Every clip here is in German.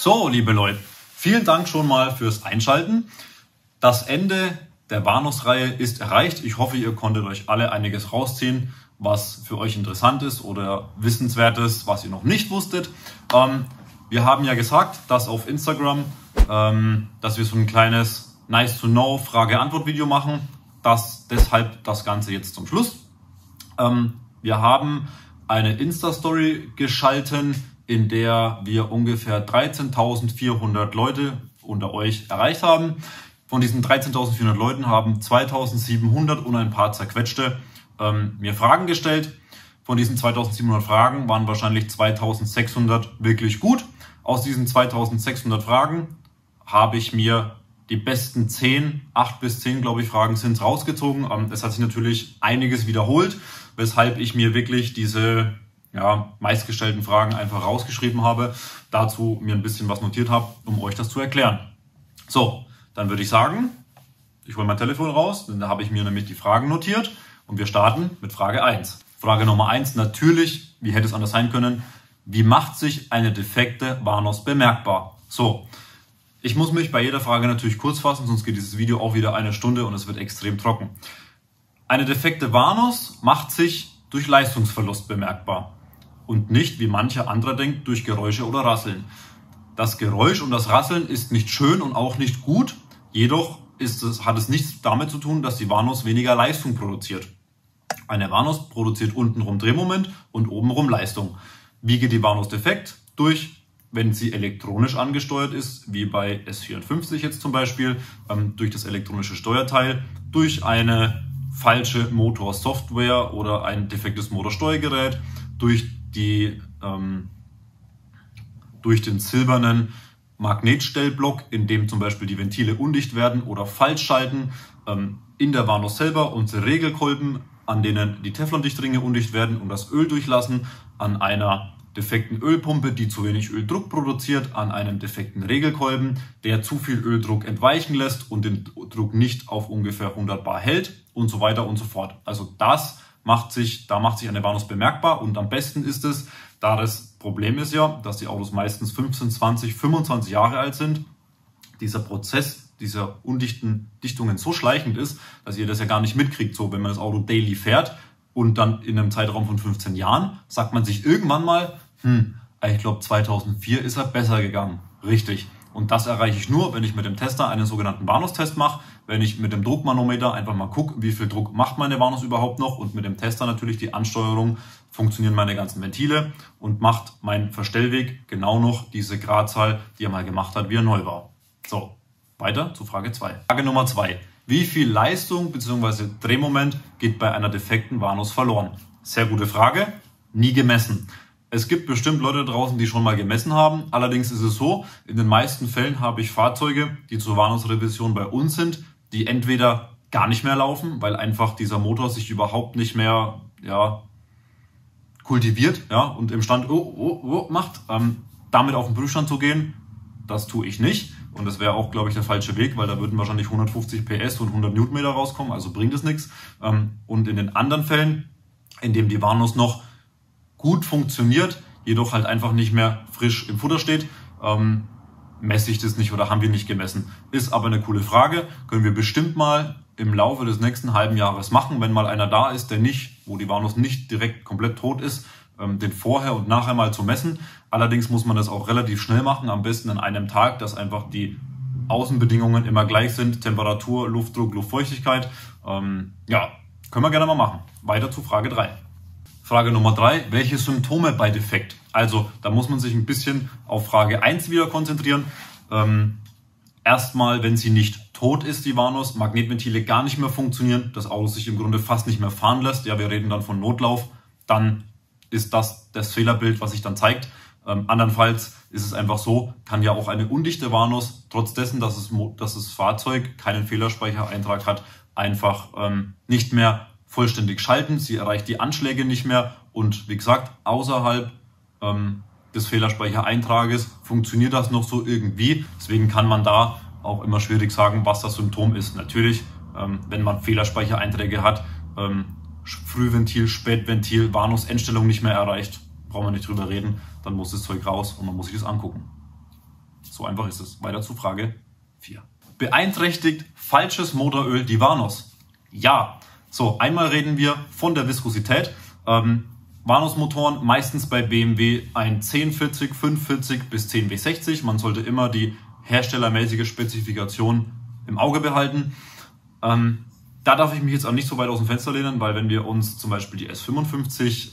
So, liebe Leute, vielen Dank schon mal fürs Einschalten. Das Ende der Warnungsreihe ist erreicht. Ich hoffe, ihr konntet euch alle einiges rausziehen, was für euch interessant ist oder wissenswert ist, was ihr noch nicht wusstet. Wir haben ja gesagt, dass auf Instagram, dass wir so ein kleines Nice-to-Know Frage-Antwort-Video machen. Deshalb das Ganze jetzt zum Schluss. Wir haben eine Insta-Story geschalten, in der wir ungefähr 13.400 Leute unter euch erreicht haben. Von diesen 13.400 Leuten haben 2.700 und ein paar zerquetschte mir Fragen gestellt. Von diesen 2.700 Fragen waren wahrscheinlich 2.600 wirklich gut. Aus diesen 2.600 Fragen habe ich mir die besten 8 bis 10, glaube ich, Fragen sind rausgezogen. Es hat sich natürlich einiges wiederholt, weshalb ich mir wirklich diese meistgestellten Fragen einfach rausgeschrieben habe, dazu mir ein bisschen was notiert habe, um euch das zu erklären. So, dann würde ich sagen, ich hole mein Telefon raus, denn da habe ich mir nämlich die Fragen notiert und wir starten mit Frage 1. Frage Nummer 1, natürlich, wie hätte es anders sein können, wie macht sich eine defekte Warnos bemerkbar? So, ich muss mich bei jeder Frage natürlich kurz fassen, sonst geht dieses Video auch wieder 1 Stunde und es wird extrem trocken. Eine defekte Warnos macht sich durch Leistungsverlust bemerkbar und nicht, wie mancher anderer denkt, durch Geräusche oder Rasseln. Das Geräusch und das Rasseln ist nicht schön und auch nicht gut, jedoch hat es nichts damit zu tun, dass die Warnos weniger Leistung produziert. Eine Warnos produziert untenrum Drehmoment und obenrum Leistung. Wie geht die Warnos defekt? Wenn sie elektronisch angesteuert ist, wie bei S54 jetzt zum Beispiel, durch das elektronische Steuerteil, durch eine falsche Motorsoftware oder ein defektes Motorsteuergerät, durch den silbernen Magnetstellblock, in dem zum Beispiel die Ventile undicht werden oder falsch schalten, in der Warnos selber unsere Regelkolben, an denen die Teflondichtringe undicht werden und das Öl durchlassen, an einer defekten Ölpumpe, die zu wenig Öldruck produziert, an einem defekten Regelkolben, der zu viel Öldruck entweichen lässt und den Druck nicht auf ungefähr 100 bar hält und so weiter und so fort. Also da macht sich eine Warnos bemerkbar und am besten ist es, da das Problem ist ja, dass die Autos meistens 15, 20, 25 Jahre alt sind, dieser Prozess dieser undichten Dichtungen so schleichend ist, dass ihr das ja gar nicht mitkriegt. So, wenn man das Auto daily fährt und dann in einem Zeitraum von 15 Jahren, sagt man sich irgendwann mal, ich glaube 2004 ist er besser gegangen. Richtig. Und das erreiche ich nur, wenn ich mit dem Tester einen sogenannten Warnos-Test mache, wenn ich mit dem Druckmanometer einfach mal gucke, wie viel Druck macht meine Warnos überhaupt noch und mit dem Tester natürlich die Ansteuerung, funktionieren meine ganzen Ventile und macht mein Verstellweg genau noch diese Gradzahl, die er mal gemacht hat, wie er neu war. So, weiter zu Frage 2. Frage Nummer 2. Wie viel Leistung bzw. Drehmoment geht bei einer defekten Warnos verloren? Sehr gute Frage, nie gemessen. Es gibt bestimmt Leute draußen, die schon mal gemessen haben. Allerdings ist es so, in den meisten Fällen habe ich Fahrzeuge, die zur Warnungsrevision bei uns sind, die entweder gar nicht mehr laufen, weil einfach dieser Motor sich überhaupt nicht mehr kultiviert und im Stand macht. Damit auf den Prüfstand zu gehen, das tue ich nicht. Und das wäre auch, glaube ich, der falsche Weg, weil da würden wahrscheinlich 150 PS und 100 Newtonmeter rauskommen, also bringt es nichts. Und in den anderen Fällen, in dem die Warnos noch gut funktioniert, jedoch halt einfach nicht mehr frisch im Futter steht, messe ich das nicht oder haben wir nicht gemessen. Ist aber eine coole Frage, können wir bestimmt mal im Laufe des nächsten halben Jahres machen, wenn mal einer da ist, wo die Warnos nicht direkt komplett tot ist, den vorher und nachher mal zu messen. Allerdings muss man das auch relativ schnell machen, am besten an einem Tag, dass einfach die Außenbedingungen immer gleich sind, Temperatur, Luftdruck, Luftfeuchtigkeit. Können wir gerne mal machen. Weiter zu Frage 3. Frage Nummer 3, welche Symptome bei Defekt? Also, da muss man sich ein bisschen auf Frage 1 wieder konzentrieren. Erstmal, wenn sie nicht tot ist, die Warnos, Magnetventile gar nicht mehr funktionieren, das Auto sich im Grunde fast nicht mehr fahren lässt, wir reden dann von Notlauf, dann ist das Fehlerbild, was sich dann zeigt. Andernfalls ist es einfach so, kann ja auch eine undichte Warnos, trotz dessen, dass das Fahrzeug keinen Fehlerspeichereintrag hat, einfach nicht mehr vollständig schalten, sie erreicht die Anschläge nicht mehr und wie gesagt, außerhalb des Fehlerspeichereintrages funktioniert das noch so irgendwie. Deswegen kann man da auch immer schwierig sagen, was das Symptom ist. Natürlich, wenn man Fehlerspeichereinträge hat, Frühventil, Spätventil, Warnungsendstellung nicht mehr erreicht, brauchen wir nicht drüber reden, dann muss das Zeug raus und man muss sich das angucken. So einfach ist es. Weiter zu Frage 4. Beeinträchtigt falsches Motoröl die Vanos? Ja. So, einmal reden wir von der Viskosität. Vanos-Motoren meistens bei BMW ein 1040, 540 bis 10W60. Man sollte immer die herstellermäßige Spezifikation im Auge behalten. Da darf ich mich jetzt auch nicht so weit aus dem Fenster lehnen, weil wenn wir uns zum Beispiel die S55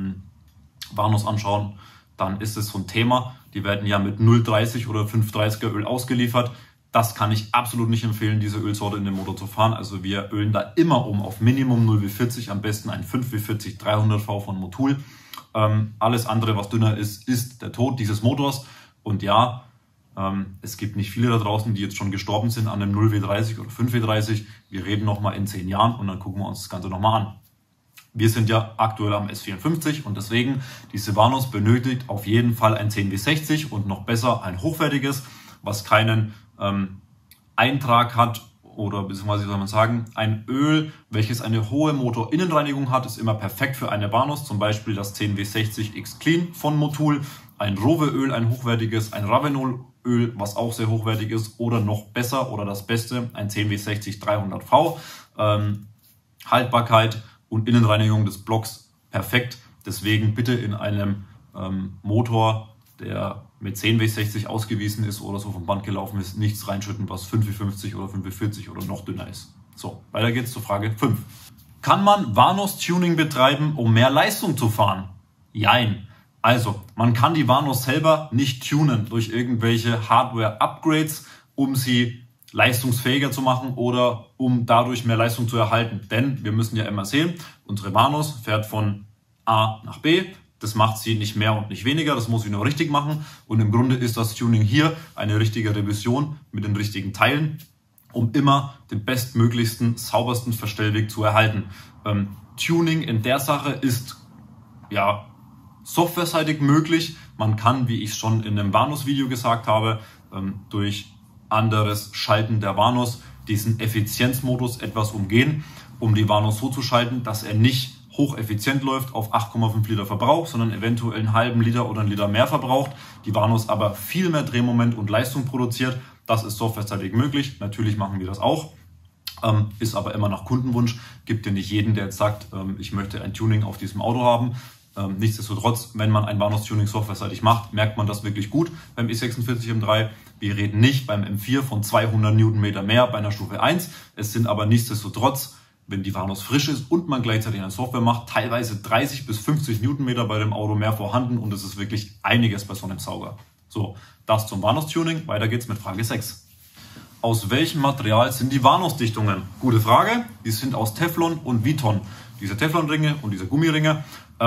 Vanos anschauen, dann ist es so ein Thema. Die werden ja mit 0,30 oder 5,30er Öl ausgeliefert. Das kann ich absolut nicht empfehlen, diese Ölsorte in den Motor zu fahren. Also wir ölen da immer auf Minimum 0W40, am besten ein 5W40 300V von Motul. Alles andere, was dünner ist, ist der Tod dieses Motors. Und ja, es gibt nicht viele da draußen, die jetzt schon gestorben sind an einem 0W30 oder 5W30. Wir reden nochmal in 10 Jahren und dann gucken wir uns das Ganze nochmal an. Wir sind ja aktuell am S54 und deswegen, diese Vanos benötigt auf jeden Fall ein 10W60 und noch besser ein hochwertiges, was keinen Eintrag hat oder beziehungsweise, wie soll man sagen, ein Öl, welches eine hohe Motorinnenreinigung hat, ist immer perfekt für eine Vanos, zum Beispiel das 10W60 X Clean von Motul, ein Rowe-Öl, ein hochwertiges, ein Ravenol-Öl, was auch sehr hochwertig ist, oder noch besser oder das Beste, ein 10W60 300V, Haltbarkeit und Innenreinigung des Blocks perfekt, deswegen bitte in einem Motor, der mit 10W60 ausgewiesen ist oder so vom Band gelaufen ist, nichts reinschütten, was 5W50 oder 5W40 oder noch dünner ist. So, weiter geht's zu Frage 5. Kann man Vanos-Tuning betreiben, um mehr Leistung zu fahren? Jein. Also, man kann die Vanos selber nicht tunen durch irgendwelche Hardware-Upgrades, um sie leistungsfähiger zu machen oder um dadurch mehr Leistung zu erhalten. Denn wir müssen ja immer sehen, unsere Vanos fährt von A nach B. Das macht sie nicht mehr und nicht weniger, das muss sie nur richtig machen. Und im Grunde ist das Tuning hier eine richtige Revision mit den richtigen Teilen, um immer den bestmöglichsten, saubersten Verstellweg zu erhalten. Tuning in der Sache ist ja softwareseitig möglich. Man kann, wie ich schon in einem Vanos-Video gesagt habe, durch anderes Schalten der Vanos diesen Effizienzmodus etwas umgehen, um die Vanos so zu schalten, dass er nicht hocheffizient läuft auf 8,5 Liter Verbrauch, sondern eventuell einen halben Liter oder einen Liter mehr verbraucht. Die Vanos aber viel mehr Drehmoment und Leistung produziert. Das ist softwareseitig möglich. Natürlich machen wir das auch. Ist aber immer nach Kundenwunsch. Gibt ja nicht jeden, der jetzt sagt, ich möchte ein Tuning auf diesem Auto haben. Nichtsdestotrotz, wenn man ein Vanos-Tuning softwareseitig macht, merkt man das wirklich gut beim E46 M3. Wir reden nicht beim M4 von 200 Newtonmeter mehr bei einer Stufe 1. Es sind aber nichtsdestotrotz, wenn die Vanos frisch ist und man gleichzeitig eine Software macht, teilweise 30 bis 50 Newtonmeter bei dem Auto mehr vorhanden und es ist wirklich einiges bei so einem Sauger. So, das zum Vanos-Tuning. Weiter geht's mit Frage 6. Aus welchem Material sind die Vanos-Dichtungen? Gute Frage. Die sind aus Teflon und Viton. Diese Teflonringe und diese Gummiringe.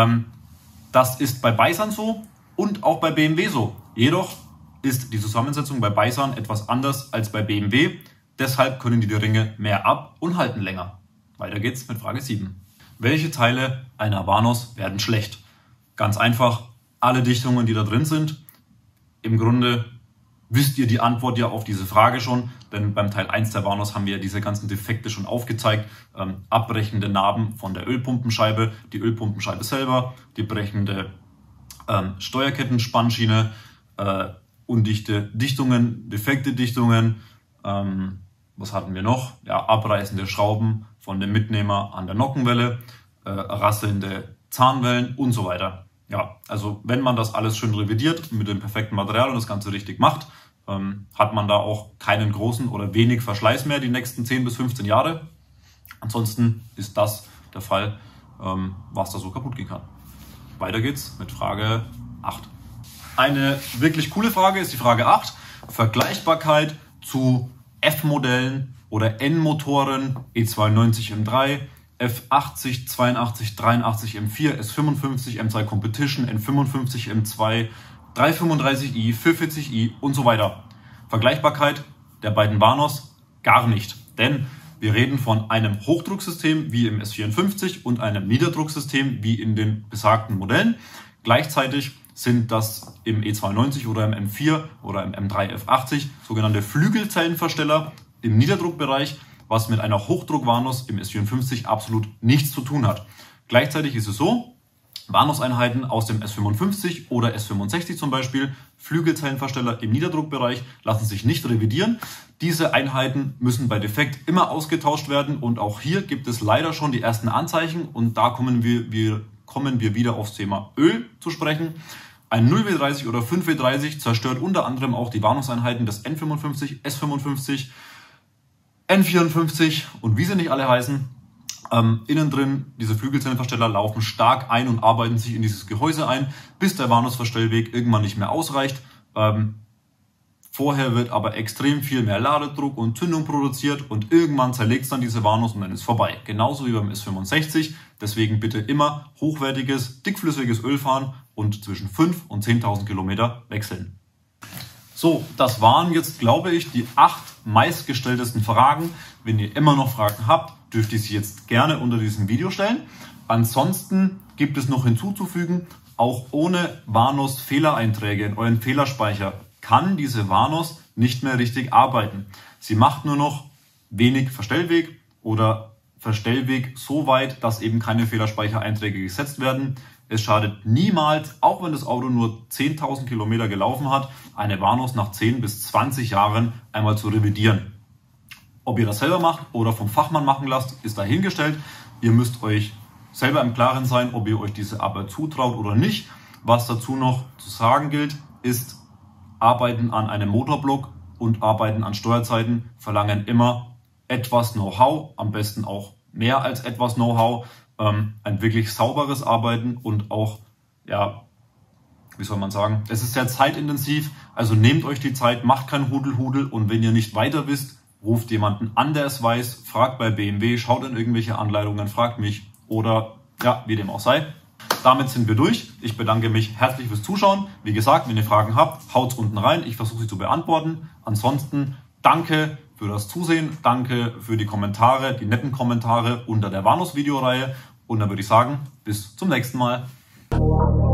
Das ist bei Baisan so und auch bei BMW so. Jedoch ist die Zusammensetzung bei Baisan etwas anders als bei BMW. Deshalb können die Ringe mehr ab und halten länger. Weiter geht's mit Frage 7. Welche Teile einer Vanos werden schlecht? Ganz einfach, alle Dichtungen, die da drin sind. Im Grunde wisst ihr die Antwort ja auf diese Frage schon, denn beim Teil 1 der Vanos haben wir diese ganzen Defekte schon aufgezeigt. Abbrechende Narben von der Ölpumpenscheibe, die Ölpumpenscheibe selber, die brechende Steuerkettenspannschiene, undichte Dichtungen, defekte Dichtungen, was hatten wir noch? Ja, abreißende Schrauben von dem Mitnehmer an der Nockenwelle, rasselnde Zahnwellen und so weiter. Ja, also wenn man das alles schön revidiert mit dem perfekten Material und das Ganze richtig macht, hat man da auch keinen großen oder wenig Verschleiß mehr die nächsten 10 bis 15 Jahre. Ansonsten ist das der Fall, was da so kaputt gehen kann. Weiter geht's mit Frage 8. Eine wirklich coole Frage ist die Frage 8. Vergleichbarkeit zu F-Modellen oder N-Motoren, E92 M3, F80, 82, 83 M4, S55, M2 Competition, N55 M2, 335i, 440i und so weiter. Vergleichbarkeit der beiden Vanos gar nicht, denn wir reden von einem Hochdrucksystem wie im S54 und einem Niederdrucksystem wie in den besagten Modellen. Gleichzeitig sind das im E92 oder im M4 oder im M3 F80 sogenannte Flügelzellenversteller im Niederdruckbereich, was mit einer Hochdruck-Vanos im S54 absolut nichts zu tun hat. Gleichzeitig ist es so, Warnungseinheiten aus dem S55 oder S65 zum Beispiel, Flügelzellenversteller im Niederdruckbereich, lassen sich nicht revidieren. Diese Einheiten müssen bei Defekt immer ausgetauscht werden und auch hier gibt es leider schon die ersten Anzeichen und da kommen wir wieder aufs Thema Öl zu sprechen. Ein 0W30 oder 5W30 zerstört unter anderem auch die Warnungseinheiten des N55, S55, N54 und wie sie nicht alle heißen. Innen drin, diese Flügelzellenversteller laufen stark ein und arbeiten sich in dieses Gehäuse ein, bis der Warnungsverstellweg irgendwann nicht mehr ausreicht. Vorher wird aber extrem viel mehr Ladedruck und Zündung produziert und irgendwann zerlegt es dann diese Warnungs und dann ist vorbei. Genauso wie beim S65. Deswegen bitte immer hochwertiges, dickflüssiges Öl fahren und zwischen 5.000 und 10.000 Kilometer wechseln. So, das waren jetzt, glaube ich, die 8 meistgestelltesten Fragen. Wenn ihr immer noch Fragen habt, dürft ihr sie jetzt gerne unter diesem Video stellen. Ansonsten gibt es noch hinzuzufügen, auch ohne Vanos Fehlereinträge in euren Fehlerspeicher kann diese Vanos nicht mehr richtig arbeiten. Sie macht nur noch wenig Verstellweg oder Verstellweg so weit, dass eben keine Fehlerspeichereinträge gesetzt werden. Es schadet niemals, auch wenn das Auto nur 10.000 Kilometer gelaufen hat, eine Vanos nach 10 bis 20 Jahren einmal zu revidieren. Ob ihr das selber macht oder vom Fachmann machen lasst, ist dahingestellt. Ihr müsst euch selber im Klaren sein, ob ihr euch diese Arbeit zutraut oder nicht. Was dazu noch zu sagen gilt, ist, Arbeiten an einem Motorblock und Arbeiten an Steuerzeiten verlangen immer etwas Know-how, am besten auch mehr als etwas Know-how, ein wirklich sauberes Arbeiten und auch, ja, wie soll man sagen, es ist sehr zeitintensiv, also nehmt euch die Zeit, macht kein Hudel-Hudel und wenn ihr nicht weiter wisst, ruft jemanden an, der es weiß, fragt bei BMW, schaut in irgendwelche Anleitungen, fragt mich oder ja, wie dem auch sei. Damit sind wir durch. Ich bedanke mich herzlich fürs Zuschauen. Wie gesagt, wenn ihr Fragen habt, haut's unten rein. Ich versuche sie zu beantworten. Ansonsten danke für das Zusehen. Danke für die Kommentare, die netten Kommentare unter der Vanos Videoreihe. Und dann würde ich sagen, bis zum nächsten Mal.